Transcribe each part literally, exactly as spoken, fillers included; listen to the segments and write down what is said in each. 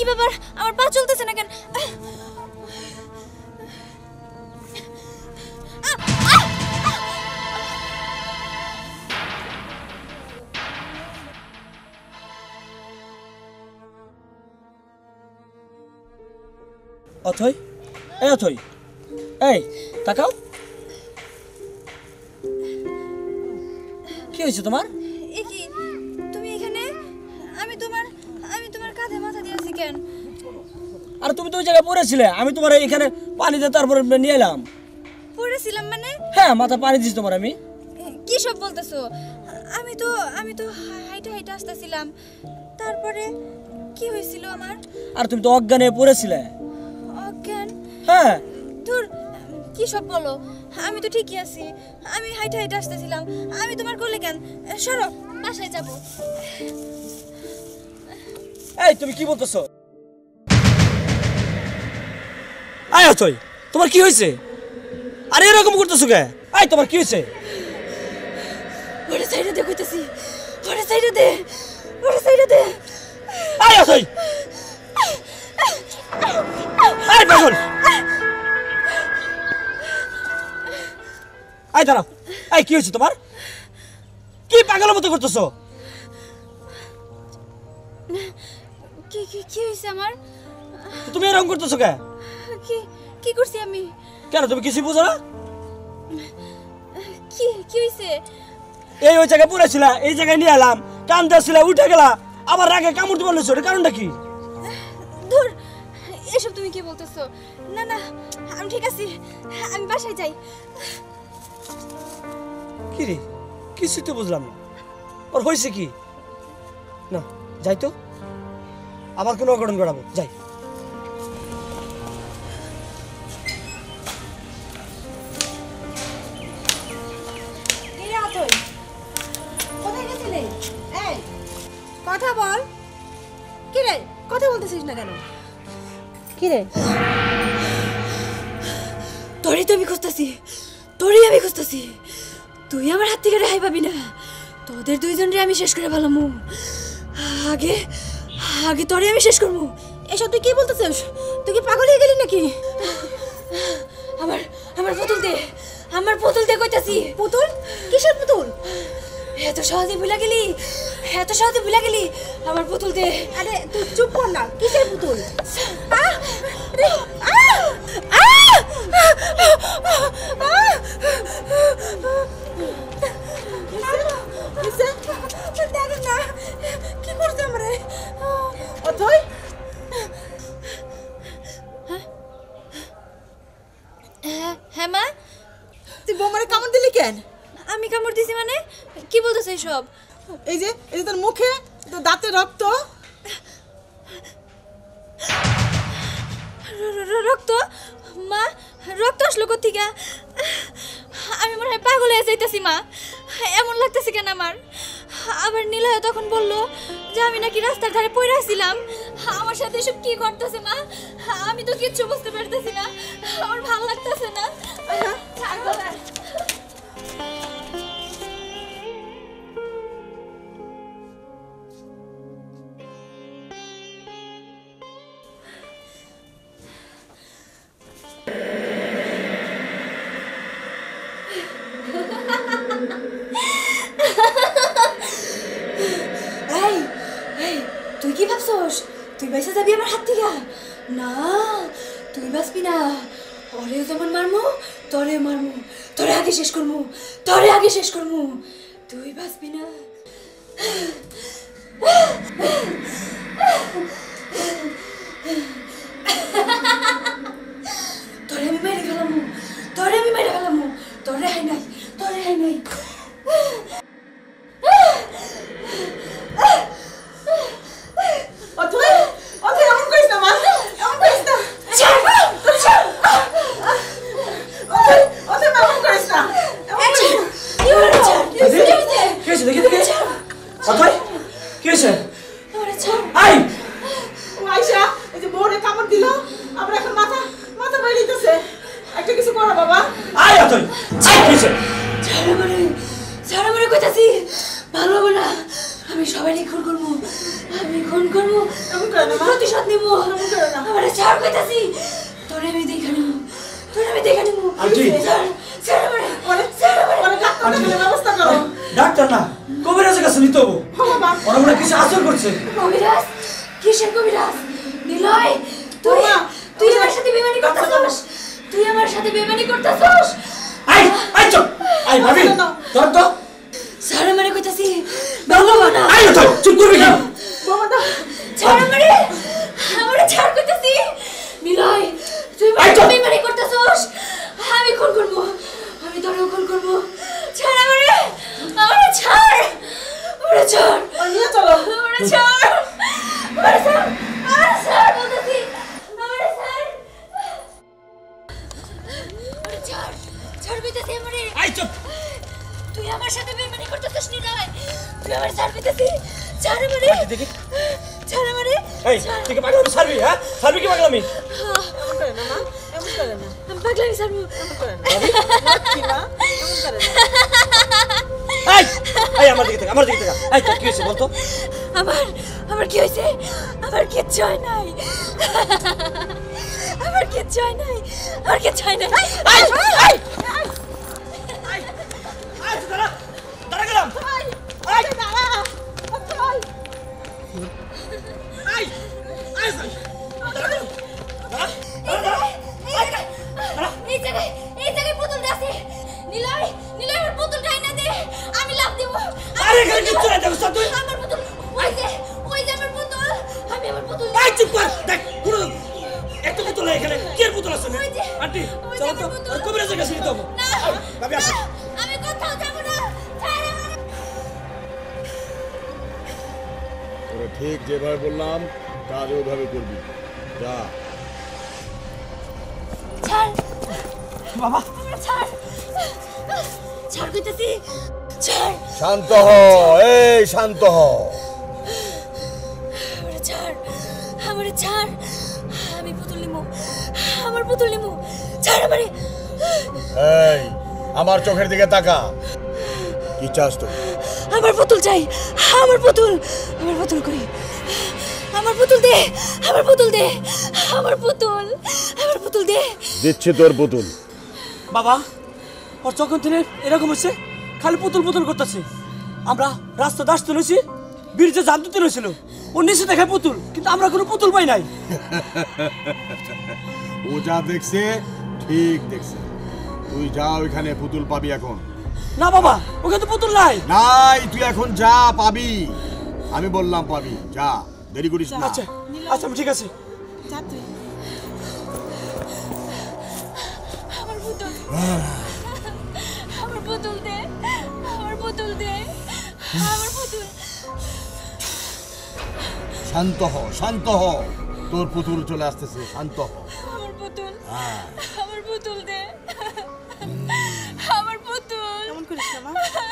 কি ব্যাপার আমার পা চলতেছে না কেন অথই এই অথই এই তাকাও কি হয়েছে তোমার এ কি তুমি এখানে আমি তোমার আমি তোমার কাঁধে মাথা দিয়ে আছি কেন আর তুমি তো ওই জায়গায় পড়েছিলে আমি তোমার এখানে পানি দিয়ে তারপরে নিয়ে এলাম পড়েছিলাম মানে হ্যাঁ মাথা পানি দিয়েছি তোমার আমি কি সব বলতেছো আমি তো আমি তো হাইটা হাইটা আসতেছিলাম তারপরে কি হয়েছিল আমার আর তুমি তো অজ্ঞান হয়ে পড়েছিলে অজ্ঞান হ্যাঁ দূর কি সব বলো আমি তো ঠিকই আছি আমি হাইটা হাইটা আসতেছিলাম আমি তোমার কোলে কেন সরো বাসায় যাব এই তুমি কি বলতেছো আয় অথই তোমার কি হয়েছে আরে এরকম করতেছো কে আয় তোমার কি হয়েছে ওরে সাইডে দে কইতাছি ওরে সাইডে দে ওরে সাইডে দে আয় অথই আয় পাগল আয় দাঁড়াও আয় কি হয়েছে তোমার কি পাগলের মতো করতেছো কি কি কি হইছে আমার তুমি এরকম করতেছো কে কি কি করছি আমি কেন তুমি কিছু বুঝো না কি কি হইছে এই ওই জায়গায় পড়েছিলা এই জায়গায় নিয়ে এলাম কান দিয়েছিলা উঠে গেলা আবার রাগে কামড় দিতে বলছো এর কারণটা কি দূর এসব তুমি কি বলতেছো না না আমি ঠিক আছি আমি বাসায় যাই কি রে কিছু তো বুঝলাম না ওর হয়েছে কি না যাই তো আবার কোনো অঘটন ঘটাবো যাই কোথায় গেছিলে এই কথা বল কি রে কথা বলতেছিস না কেন কি রে তোরই তো আমি খুঁজতেছি তোরই আমি খুঁজতেছি তুই আমার হাত থেকে রেহাই পাবি না তোদের দুইজনরে আমি শেষ করে ফেলাম আগে আগে তোরে আমি শেষ করবো এসব তুই কি বলতেছিস তুই কি পাগল হয়ে গেলি নাকি আমার আমার পুতুল দে আমার পুতুল দে কইতাছি পুতুল কিসের পুতুল এত সহজে ভুলা গেলি এত সহজে ভুলা গেলি আমার পুতুল দে আরে তুই চুপ কর না কিসের পুতুল আহ রে কি করছে আমরা অথই হ্যাঁ মা তুই বোমারে কামড় দিলি কেন আমি কামড় দিছি মানে কি বলতেছ সব এই যে এই যে তোর মুখে তোর দাঁতে রক্ত রক্ত মা রক্ত আসলো কোথেকে আমি মনে হয় পাগল হয়ে যাইতেছি মা এমন লাগতেছে কেন আমার আবার নীলয় তখন বললো যে আমি নাকি রাস্তার ধারে পড়ে আসছিলাম আমার সাথে এসব কি করতেছে মা আমি তো কিচ্ছু বুঝতে পারতেছি না আমার ভালো লাগতেছে না এই এই তুই কি ভাবছস তুই বাইসা যাবি আমার হাত থেকে না তুই বাঁচবি না ওরেও যেমন মারমু তোরেও মারমু তোরে আগে শেষ করমু তোরে আগে শেষ করমু তুই বাঁচবি না তোরে আমি মেরে ফেলামু তোরে আমি মেরে ফেলামু তোরে হাই নাই তোরে হাই নাই অথই অথই এমন করিস না মা এমন করিস না অথই অথই এমন করিস না কি হলো কি হয়েছে দেখি দেখি অথই কি হয়েছে ওরে ছাড় আই ও আয়শা এই যে বউরে কামড় দিল আমরা এখন মাথা মাথা বাইরেইতেছে একটা কিছু করো বাবা আই অথই কি হয়েছে ছাড় আমারে ছাড় আমারে কইতাছি ভালো হবে না আমি সবাই খুন করবো, আমি খুন করবো, এমন করে না মা। প্রতিশোধ নিবো। এমন করে না। আমার ছাড় কইতাছি, তোরে আমি দেখে নেবো, তোরে আমি দেখে নেবো। আন্টি। ছাড়, ছাড় আমারে, ওরে ছাড় আমারে। ওরে ডাক্তার দেখানোর ব্যবস্থা করো। ডাক্তার না, কবিরাজের কাছে নিতে হবো। ও বাবা, ওরা মনে হয় কিছু আসর করছে। কবিরাজ, কিসের কবিরাজ? নিলয়, তুই মা, তুই আমার সাথে বেমানি করতেছস, তুই আমার সাথে বেমানি করতেছস। আই আই চুপ, আই ভাবি ধর তো। ছাড় আমারে কইতাছি, বাবা না। আই তো চুপ করবি কি? বাবা দাও। ছাড় আমারে, আমারে ছাড় কইতাছি। নিলয়, তুই আমার সাথে বেমানি করতেছস, আমি খুন করব, আমি তোরেও খুন করব। ছাড় আমারে, আমারে ছাড়, আমারে ছাড়, ওরে নিয়ে চলো। আমারে ছাড়, আমারে ছাড়, আমারে ছাড় বলতেছি, আমারে ছাড়, আমারে ছাড়, ছাড় কইতাছি আমারে। আই চুপ। তুই আমার সাথে বেমানি করতেছিস নিলয়, তুই আমার ছাড় কইতাছি, ছাড় আমারে, দেখি ছাড় আমারে। এই তুই কি পাগলামি ছাড়বি? হ্যাঁ ছাড়বি কি পাগলামি? এমন করে না মা, এমন করে না, আমি পাগলামি ছাড়বো। এমন করে না। লক্ষ্মী মা, এমন করে না। এই এই আমার দিকে থেকে আমার দিকে থেকে এই তোর কি হয়েছে বলতো? আমার আমার কি হয়েছে? আমার কিচ্ছু হয় নাই, আমার কিচ্ছু হয় নাই, আমার কিচ্ছু হয় নাই। আই আই আই আই দাঁড়া দাঁড়া গেলাম। আই দাঁড়া, চল। আই আই দাঁড়া গেলাম। দাঁড়া দাঁড়া এই জায়গায়, এই জায়গায়, এই জায়গায় পুতুলটা আছে। নিলয়, নিলয় আমার পুতুলটা এনে দে, আমি লাভ দেবো। আরে এখানে কিচ্ছু নাই, দেখো তুই। আমার পুতুল, ওই যে, ওই যে আমার পুতুল, আমি আমার পুতুল। আই চুপ কর, দেখ পুরো একটা পুতুল নাই এখানে। কি এর পুতুল আছে? ওই যে, আন্টি ওই যে চলো আমার তো, পুতুল। আর কবিরাজের কাছে নিতে হবো। না, ভাবি আসো। না, আমি কোথাও যাবো না, ছাড় আমারে। তোরা ঠিক যেভাবে বললাম কাজ ওইভাবে করবি। যা। ছাড়, বাবা আমারে ছাড়, ছাড় কইতাছি, ছাড়, শান্ত হ, এই শান্ত হ। আমারে ছাড়, আমারে ছাড়, আমি পুতুল নিমু, আমার পুতুল নিমু, ছাড় আমারে। এই আমার চোখের দিকে তাকা। কি চাস তুই? আমার পুতুল চাই, আমার পুতুল, আমার পুতুল কই, আমার পুতুল দে, আমার পুতুল দে, আমার পুতুল, আমার পুতুল দে। দিচ্ছি তোর পুতুল। বাবা ওর যখন থেকে এরকম হচ্ছে খালি পুতুল পুতুল করতেছে। আমরা রাস্তা আসতে রয়েছি, বীরজে জান দিতে রয়েছিল, ও নিচে দেখে পুতুল, কিন্তু আমরা কোনো পুতুল পাই নাই। ও যা দেখছে ঠিক দেখছে। তুই যা, ওইখানে পুতুল পাবি এখন। না বাবা ওখানে তো পুতুল নাই। নাই, তুই এখন যা, পাবি। আমি বললাম পাবি, যা, দেরি করিস না। আচ্ছা আচ্ছা ঠিক আছে। যা তুই। আমার পুতুল, আমার পুতুল দে, আমার পুতুল দে, আমার পুতুল। শান্ত হ, শান্ত হ। তোর পুতুল চলে আসতেছে, শান্ত হ। আমার পুতুল, হ্যাঁ। আমার পুতুল দে, আমার পুতুল। এমন করিস না মা।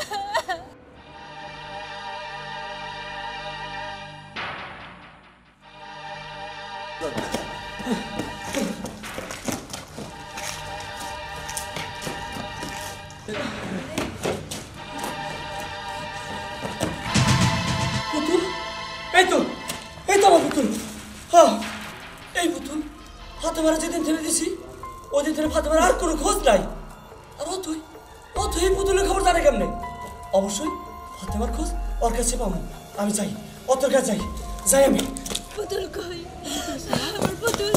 পুতুল এই তো, এই তো আমার পুতুল। হ্যাঁ এই পুতুল ফাতেমারা যেদিন ছেড়ে দিছি ওদিন থেকে ফাতেমার আর কোনো খোঁজ নাই। আর ও তুই ও তুই এই পুতুলের খবর জানে কেমনে? অবশ্যই ফাতেমার খোঁজ ওর কাছে পাবো। আমি যাই, ও তোর কাছে যাই, যাই আমি। পুতুল কই, আমার পুতুল।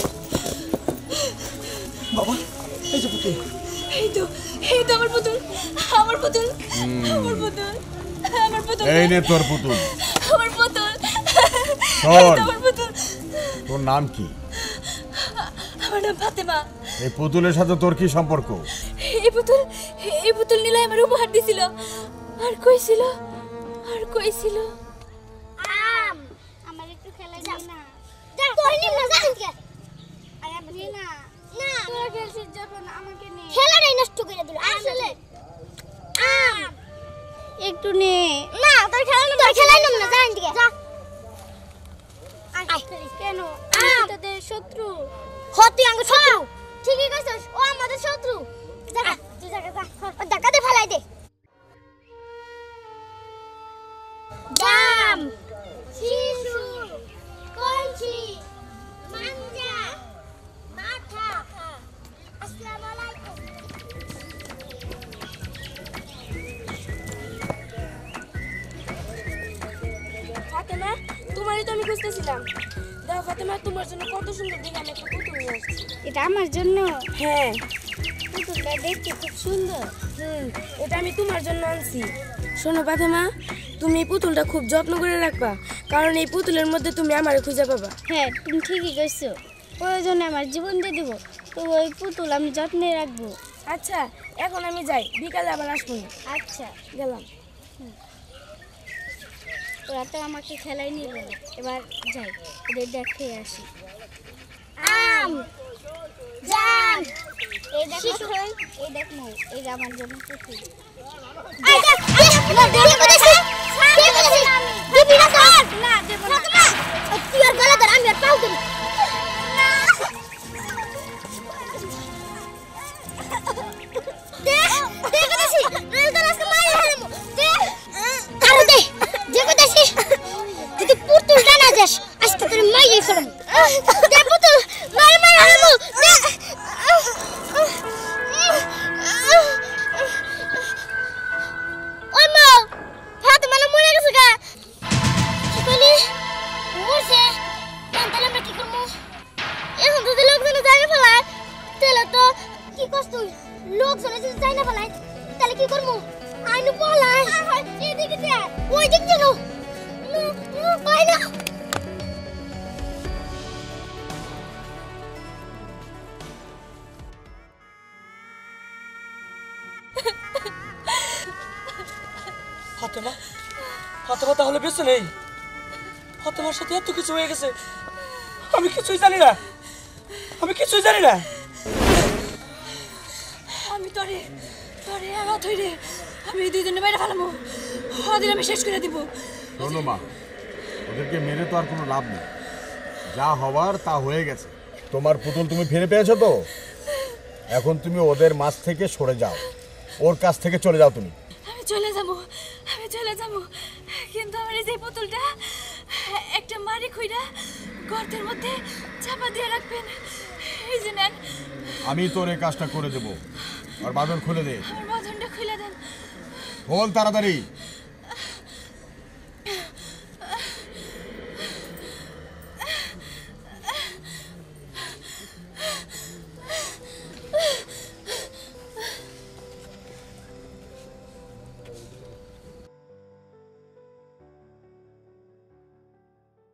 বাবা এই যে পুতুল। এই তো, এই তো আমার পুতুল, আমার পুতুল, আমার পুতুল, আমার পুতুল। এই নে তোর পুতুল। আমার পুতুল, শোন। এই তো আমার পুতুল। তোর নাম কি? আমার নাম ফাতেমা। এই পুতুলের সাথে তোর কি সম্পর্ক? এই পুতুল, এই পুতুল নিলয় আমার উপহার দিছিল, আর কইছিল, আর কইছিল। আম আমার একটু খেলা যাই না তোর নি না যাই কে আরে আপনি না না তোরা খেলছিস যখন আমাকে নে খেলাটাই নষ্ট করে দিল আসলে আম একটু নে না তোর খেলা না তোর খেলাই নাম না যাই দিকে যা আই কেন আমি তোদের শত্রু হতি আঙ্গ শত্রু ঠিকই কইছস ও আমাদের শত্রু দেখা তুই জায়গা যা ও ডাকাতে ফেলাই দে দাম তোমারই তো আমি খুঁজতেছিলাম। দেখো ফাতেমা, তোমার জন্য কত সুন্দর দেখে আমি একটা পুতুল নিয়ে আসছি। এটা আমার জন্য? হ্যাঁ। পুতুলটা দেখতে খুব সুন্দর। হুম, এটা আমি তোমার জন্য আনছি। শোনো ফাতেমা, তুমি এই পুতুলটা খুব যত্ন করে রাখবা, কারণ এই পুতুলের মধ্যে তুমি আমারে খুঁজে পাবা। হ্যাঁ, তুমি ঠিকই কইছো। প্রয়োজনে আমার জীবন দিয়ে দিব, তো ওই পুতুল আমি যত্নে রাখবো। আচ্ছা, এখন আমি যাই, বিকালে আবার আসবো। আচ্ছা, গেলাম। ওরা তো আমাকে খেলাই নিল না, এবার যাই ওদের দেখে আসি। আম জান, এই দেখো, এই দেখ মৌ, এই যে আমার জন্য পুতুল। না দেব না, তুই আর গলা ধর, আমি আর পাও ধরি। যদি পুতুলটা না যাস, আজকে তোর মাইয়ে ফেলব। দে পুতুল, মার মার হারামু। দে। ওই মা, ফাতেমা না মরে গেছে গা। কি কইলি? মরছে? তাহলে আমরা কি করব? এখন যদি লোকজন জানে ফেলায়, তাহলে তো কি কষ্ট। লোকজন যদি জানে ফেলায়, তাহলে কি করব? আইনু পলাই। এদিকে দে, ওই দিক যেন। পাই না। ফাতেমা, ফাতেমা তাহলে বেঁচে নেই? ফাতেমার সাথে এত কিছু হয়ে গেছে, আমি কিছুই জানি না, আমি কিছুই জানি না। আমি তোরে তোরে আমার ধরে আমি এই দুই দিনের বাইরে ফেলামো, ওদের আমি শেষ করে দিব। শোনো মা, ওদেরকে মেরে তো আর কোনো লাভ নেই, যা হওয়ার তা হয়ে গেছে। তোমার পুতুল তুমি ফিরে পেয়েছো তো, এখন তুমি ওদের মাঝ থেকে সরে যাও, ওর কাছ থেকে চলে যাও তুমি। আমি চলে যাব, আমি চলে যাব, কিন্তু আমার এই যে পুতুলটা একটা মারি খুইরা গর্তের মধ্যে চাপা দিয়ে রাখবেন। এই যে নেন, আমি তোর এই কাজটা করে দেবো। আর বাঁধন খুলে দে। আমার বাঁধনটা খুলে দেন। বল তাড়াতাড়ি।